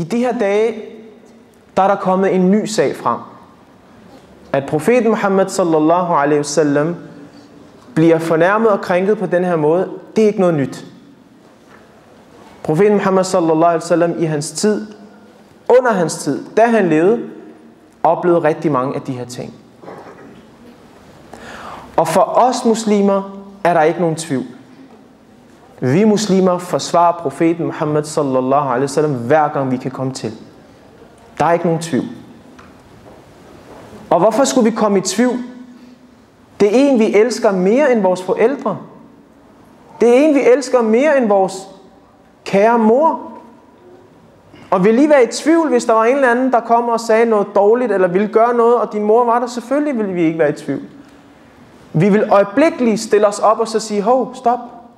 de her dage, der er der kommet en ny sag frem. At profeten Muhammad sallallahu alaihi wasallam bliver fornærmet og krænket på den her måde, det er ikke noget nyt. Profeten Muhammad sallallahu alaihi wasallam i hans tid, under hans tid, da han levede, oplevede rigtig mange af de her ting. Og for os muslimer er der ikke nogen tvivl. Vi muslimer forsvarer profeten Muhammad sallallahu alaihi wasallam hver gang vi kan komme til. Der er ikke nogen tvivl. Og hvorfor skulle vi komme i tvivl? Det er en, vi elsker mere end vores forældre. Det er en, vi elsker mere end vores kære mor. Og vil I være i tvivl, hvis der var en eller anden, der kom og sagde noget dårligt, eller ville gøre noget, og din mor var der? Selvfølgelig ville vi ikke være i tvivl. Vi vil øjeblikkeligt stille os op og så sige, hov, stop.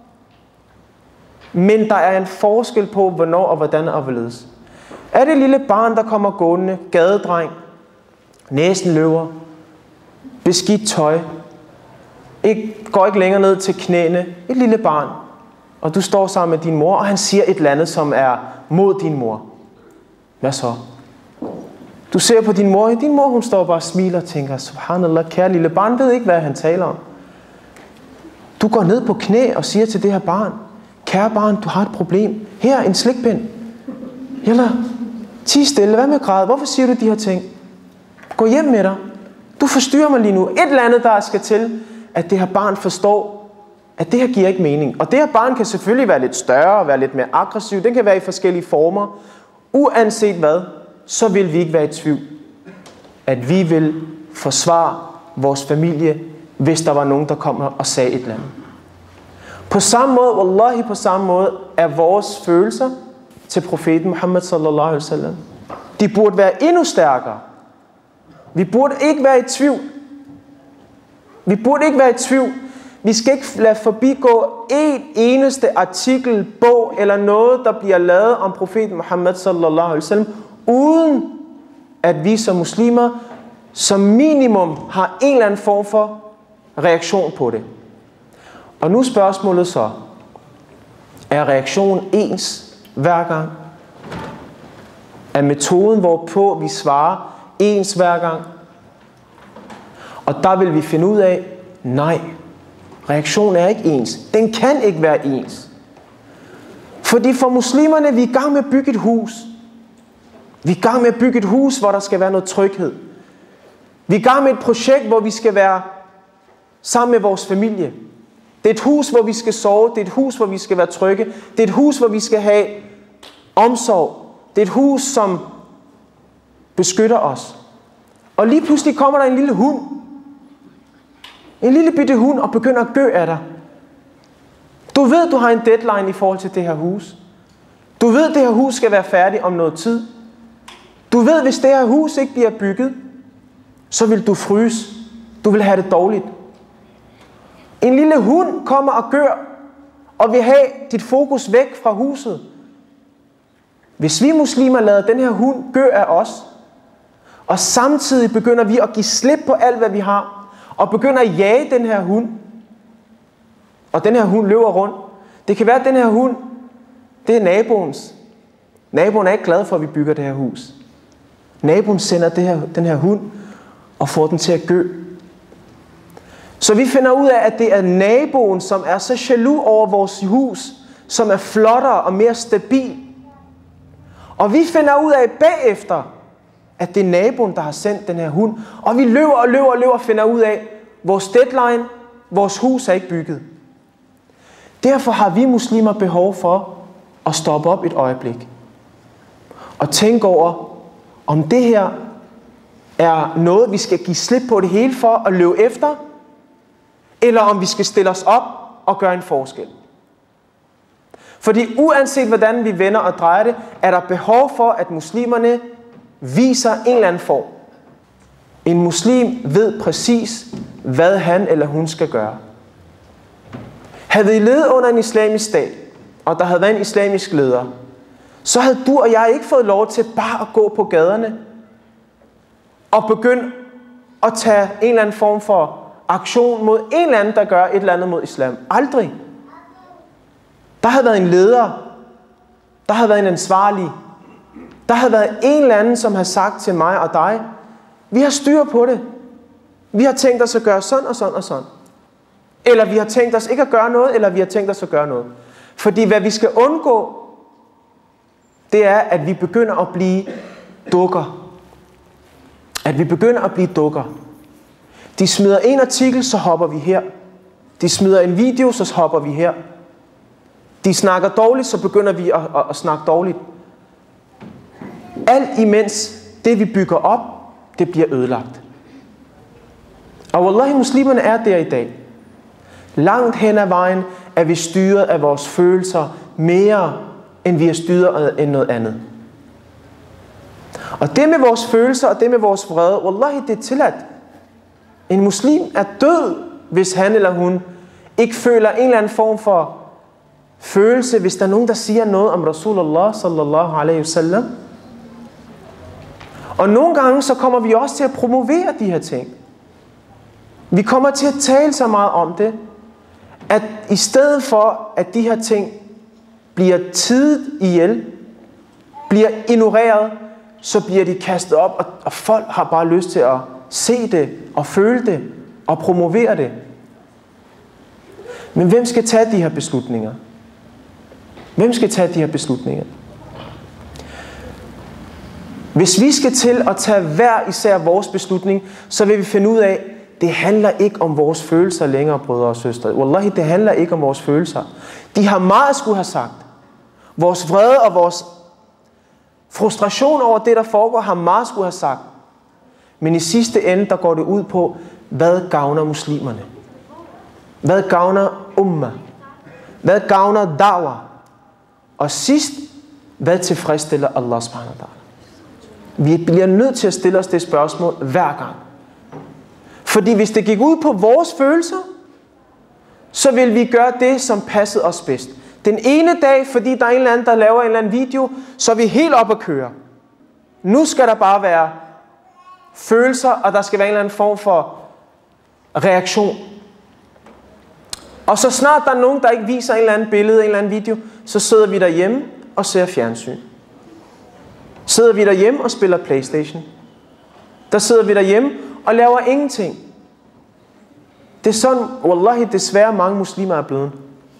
Men der er en forskel på, hvornår og hvordan og hvorledes. Er det et lille barn, der kommer gående, gadedreng, næsen løber, beskidt tøj, går ikke længere ned til knæene, et lille barn, og du står sammen med din mor, og han siger et eller andet, som er mod din mor. Hvad så? Du ser på din mor hun står bare og smiler og tænker, subhanallah, kære lille barn, ved ikke, hvad han taler om. Du går ned på knæ og siger til det her barn, kære barn, du har et problem. Her, en slikpind. Eller, tig stille, hvad med græd? Hvorfor siger du de her ting? Gå hjem med dig. Du forstyrrer mig lige nu. Et eller andet, der skal til, at det her barn forstår, at det her giver ikke mening. Og det her barn kan selvfølgelig være lidt større og være lidt mere aggressiv. Den kan være i forskellige former. Uanset hvad, så vil vi ikke være i tvivl, at vi vil forsvare vores familie, hvis der var nogen, der kom og sagde et eller andet. På samme måde, wallahi på samme måde, er vores følelser til profeten Muhammad sallallahu alaihi wasallam. De burde være endnu stærkere. Vi burde ikke være i tvivl. Vi burde ikke være i tvivl. Vi skal ikke lade forbigå en eneste artikel, bog eller noget, der bliver lavet om profeten Muhammad sallallahu alaihi wasallam, uden at vi som muslimer som minimum har en eller anden form for reaktion på det. Og nu spørgsmålet så, er reaktionen ens hver gang? Er metoden, hvorpå vi svarer, ens hver gang? Og der vil vi finde ud af, nej, reaktionen er ikke ens. Den kan ikke være ens. Fordi for muslimerne, vi er i gang med at bygge et hus. Vi er i gang med at bygge et hus, hvor der skal være noget tryghed. Vi er i gang med et projekt, hvor vi skal være sammen med vores familie. Det er et hus, hvor vi skal sove. Det er et hus, hvor vi skal være trygge. Det er et hus, hvor vi skal have omsorg. Det er et hus, som beskytter os. Og lige pludselig kommer der en lille hund. En lille bitte hund og begynder at gø af dig. Du ved, du har en deadline i forhold til det her hus. Du ved, det her hus skal være færdigt om noget tid. Du ved, hvis det her hus ikke bliver bygget, så vil du fryse. Du vil have det dårligt. En lille hund kommer og gør, og vil have dit fokus væk fra huset. Hvis vi muslimer lader den her hund gø af os, og samtidig begynder vi at give slip på alt, hvad vi har, og begynder at jage den her hund, og den her hund løber rundt. Det kan være, at den her hund, det er naboens. Naboen er ikke glad for, at vi bygger det her hus. Naboen sender den her hund, og får den til at gø. Så vi finder ud af, at det er naboen, som er så jaloux over vores hus, som er flottere og mere stabil. Og vi finder ud af bagefter, at det er naboen, der har sendt den her hund. Og vi løber og finder ud af, vores deadline, vores hus er ikke bygget. Derfor har vi muslimer behov for at stoppe op et øjeblik. Og tænke over, om det her er noget, vi skal give slip på det hele for at løbe efter, eller om vi skal stille os op og gøre en forskel. Fordi uanset hvordan vi vender og drejer det, er der behov for, at muslimerne viser en eller anden form. En muslim ved præcis, hvad han eller hun skal gøre. Havde vi levet under en islamisk stat, og der havde været en islamisk leder, så havde du og jeg ikke fået lov til bare at gå på gaderne og begynde at tage en eller anden form for aktion mod en eller anden, der gør et eller andet mod islam. Aldrig. Der havde været en leder. Der havde været en ansvarlig. Der havde været en eller anden, som havde sagt til mig og dig, vi har styr på det. Vi har tænkt os at gøre sådan og sådan og sådan. Eller vi har tænkt os ikke at gøre noget, eller vi har tænkt os at gøre noget. Fordi hvad vi skal undgå, det er, at vi begynder at blive dukker. At vi begynder at blive dukker. De smider en artikel, så hopper vi her. De smider en video, så hopper vi her. De snakker dårligt, så begynder vi at snakke dårligt. Alt imens det vi bygger op, det bliver ødelagt. Og wallahi, muslimerne er der i dag. Langt hen ad vejen er vi styret af vores følelser mere, end vi er styret af noget andet. Og det med vores følelser og det med vores vrede, wallahi, det er tilladt. En muslim er død, hvis han eller hun ikke føler en eller anden form for følelse, hvis der er nogen, der siger noget om Rasulullah sallallahu alaihi wasallam. Og nogle gange så kommer vi også til at promovere de her ting. Vi kommer til at tale så meget om det, at i stedet for at de her ting bliver tidet ihjel, bliver ignoreret, så bliver de kastet op, og folk har bare lyst til at se det, og føle det, og promovere det. Men hvem skal tage de her beslutninger? Hvem skal tage de her beslutninger? Hvis vi skal til at tage hver især vores beslutning, så vil vi finde ud af, det handler ikke om vores følelser længere, brødre og søstre. Wallahi, det handler ikke om vores følelser. De har meget at skulle have sagt. Vores vrede og vores frustration over det, der foregår, har meget at skulle have sagt. Men i sidste ende, der går det ud på, hvad gavner muslimerne? Hvad gavner umma? Hvad gavner da'wah? Og sidst, hvad tilfredsstiller Allah subhanahu wa ta'ala? Vi bliver nødt til at stille os det spørgsmål hver gang. Fordi hvis det gik ud på vores følelser, så vil vi gøre det, som passede os bedst. Den ene dag, fordi der er en eller anden, der laver en eller anden video, så er vi helt op at køre. Nu skal der bare være følelser, og der skal være en eller anden form for reaktion. Og så snart der er nogen, der ikke viser en eller anden billede, en eller anden video, så sidder vi derhjemme og ser fjernsyn. Sidder vi derhjemme og spiller PlayStation. Der sidder vi derhjemme og laver ingenting. Det er sådan, wallahi, desværre mange muslimer er blevet.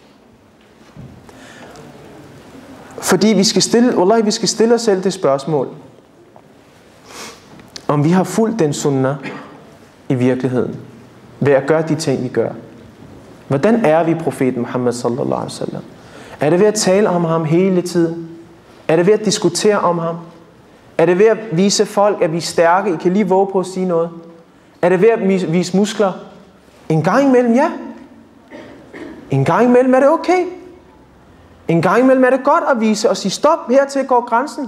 Fordi vi skal stille os selv det spørgsmål, om vi har fulgt den sunnah i virkeligheden, ved at gøre de ting, vi gør. Hvordan er vi profeten Muhammad sallallahu alaihi wasallam? Er det ved at tale om ham hele tiden? Er det ved at diskutere om ham? Er det ved at vise folk, at vi er stærke? I kan lige våge på at sige noget. Er det ved at vise muskler? En gang imellem, ja. En gang imellem er det okay. En gang imellem er det godt at vise og sige stop, hertil går grænsen.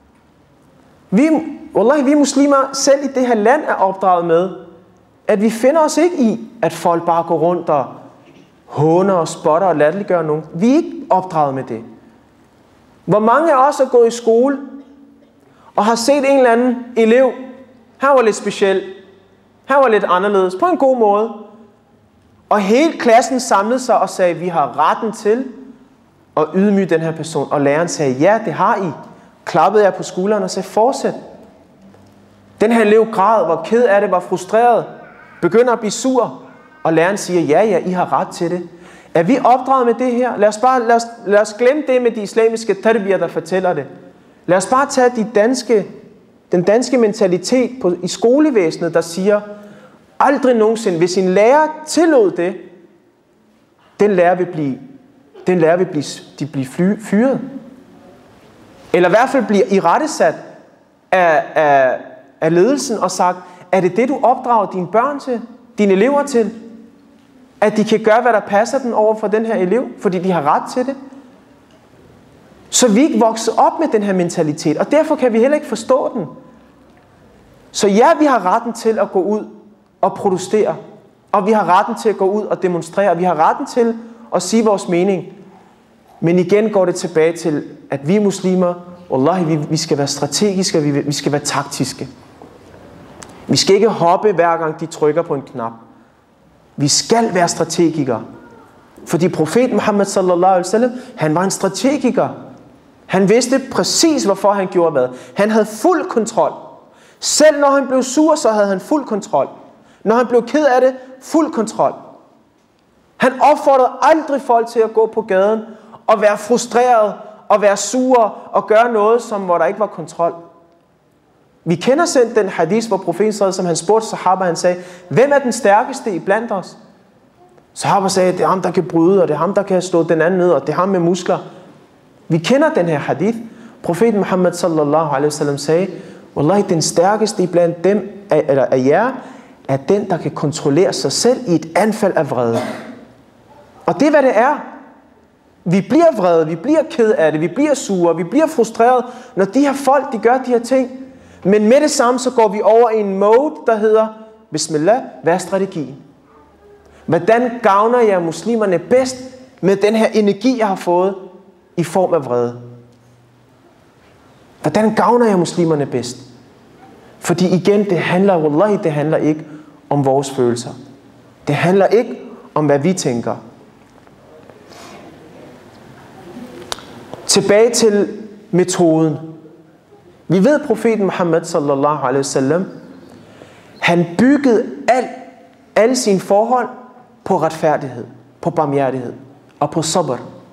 Vi muslimer selv i det her land er opdraget med, at vi finder os ikke i, at folk bare går rundt og håner og spotter og latterliggør nogen. Vi er ikke opdraget med det. Hvor mange af os er gået i skole og har set en eller anden elev, han var lidt speciel, han var lidt anderledes, på en god måde. Og hele klassen samlede sig og sagde, vi har retten til at ydmyge den her person. Og læreren sagde, ja, det har I. Klappede jeg på skulderen og sagde, fortsæt. Den her elev græd, var ked af det, var frustreret, begynder at blive sur. Og læreren siger, ja, I har ret til det. Er vi opdraget med det her? Lad os glemme det med de islamiske tarbier, der fortæller det. Lad os bare tage den danske mentalitet i skolevæsenet, der siger, aldrig nogensinde, hvis en lærer tillod det, den lærer vil blive fyret. Eller i hvert fald bliver irettesat af ledelsen og sagt, er det det, du opdrager dine børn til, dine elever til? At de kan gøre, hvad der passer den over for den her elev, fordi de har ret til det? Så vi ikke vokser op med den her mentalitet, og derfor kan vi heller ikke forstå den. Så ja, vi har retten til at gå ud og protestere, og vi har retten til at gå ud og demonstrere, vi har retten til at sige vores mening. Men igen går det tilbage til, at vi muslimer, wallahi, vi skal være strategiske, og vi skal være taktiske. Vi skal ikke hoppe hver gang de trykker på en knap. Vi skal være strategikere. Fordi profeten Muhammad sallallahu alaihi wasallam, han var en strategiker. Han vidste præcis, hvorfor han gjorde hvad. Han havde fuld kontrol. Selv når han blev sur, så havde han fuld kontrol. Når han blev ked af det, fuld kontrol. Han opfordrede aldrig folk til at gå på gaden og være frustreret og være sure og gøre noget, hvor der ikke var kontrol. Vi kender selv den hadith, hvor profeten, som han spurgte sahaba, han sagde, hvem er den stærkeste i blandt os? Sahaba sagde, det er ham, der kan bryde, og det er ham, der kan slå den anden ned, og det er ham med muskler. Vi kender den her hadith. Profeten Muhammad sallallahu alaihi wasallam sagde, wallahi, den stærkeste iblandt dem, eller af jer, er den, der kan kontrollere sig selv i et anfald af vrede. Og det er, hvad det er. Vi bliver vrede, vi bliver ked af det, vi bliver sure, vi bliver frustreret, når de her folk, de gør de her ting. Men med det samme, så går vi over i en mode, der hedder, Bismillah, hvad er strategien? Hvordan gavner jeg muslimerne bedst med den her energi, jeg har fået i form af vrede? Hvordan gavner jeg muslimerne bedst? Fordi igen, det handler ikke om vores følelser. Det handler ikke om, hvad vi tænker. Tilbage til metoden. Vi ved, profeten Muhammad sallallahu alaihi wasallam, han byggede alle sine forhold på retfærdighed, på barmhjertighed og på sabr.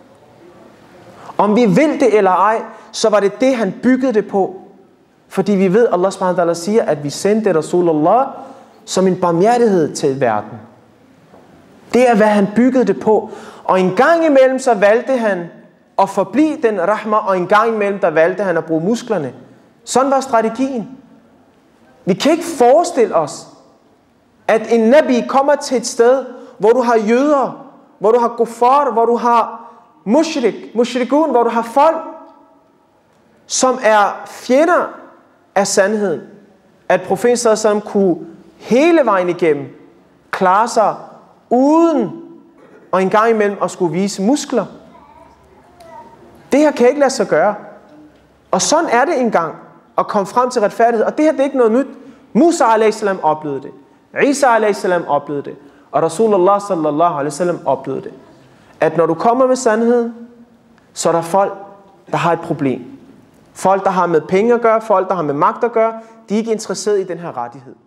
Om vi vil det eller ej, så var det det, han byggede det på. Fordi vi ved, Allah subhanahu wa ta'ala siger, at vi sendte Rasulullah som en barmhjertighed til verden. Det er, hvad han byggede det på. Og en gang imellem, så valgte han at forblive den rahma, og en gang imellem, der valgte han at bruge musklerne. Sådan var strategien. Vi kan ikke forestille os, at en nabi kommer til et sted, hvor du har jøder, hvor du har kuffar, hvor du har mushrikun, hvor du har folk, som er fjender af sandheden. At profeten sallallahu kunne hele vejen igennem klare sig uden og en gang imellem at skulle vise muskler. Det her kan ikke lade sig gøre. Og sådan er det engang at komme frem til retfærdighed. Og det her, det er ikke noget nyt. Musa a.s. oplevede det. Isa a.s. oplevede det. Og Rasulullah sallallahu alaihi wasallam oplevede det. At når du kommer med sandheden, så er der folk, der har et problem. Folk, der har med penge at gøre, folk, der har med magt at gøre, de er ikke interesseret i den her rettighed.